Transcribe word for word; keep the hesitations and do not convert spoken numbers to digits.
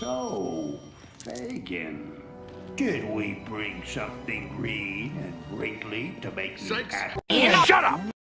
So, Fagin, did we bring something green and wrinkly to make you Sykes. happy? Shut up!